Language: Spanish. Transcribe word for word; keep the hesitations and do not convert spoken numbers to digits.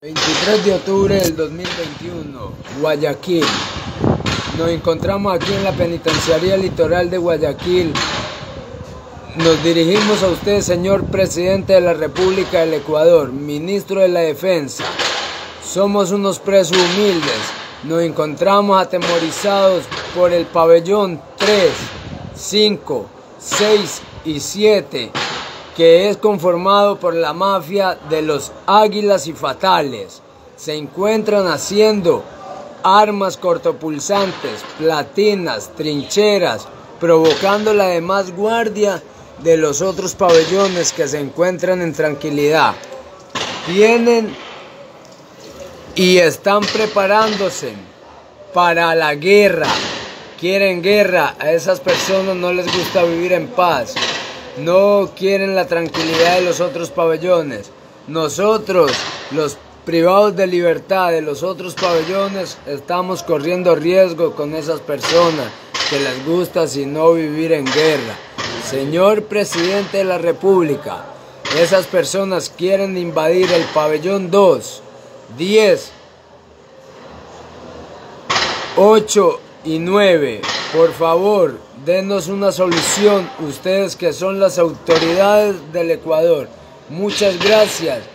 veintitrés de octubre del dos mil veintiuno, Guayaquil. Nos encontramos aquí en la Penitenciaría Litoral de Guayaquil. Nos dirigimos a usted, señor Presidente de la República del Ecuador, Ministro de la Defensa. Somos unos presos humildes. Nos encontramos atemorizados por el pabellón tres, cinco, seis y siete, que es conformado por la mafia de los Águilas y Fatales. Se encuentran haciendo armas cortopulsantes, platinas, trincheras, provocando la demás guardia de los otros pabellones que se encuentran en tranquilidad. Vienen y están preparándose para la guerra. Quieren guerra. A esas personas no les gusta vivir en paz. No quieren la tranquilidad de los otros pabellones. Nosotros, los privados de libertad de los otros pabellones, estamos corriendo riesgo con esas personas que les gusta sino vivir en guerra. Señor Presidente de la República, esas personas quieren invadir el pabellón dos, diez, ocho y nueve. Por favor, denos una solución, ustedes que son las autoridades del Ecuador. Muchas gracias.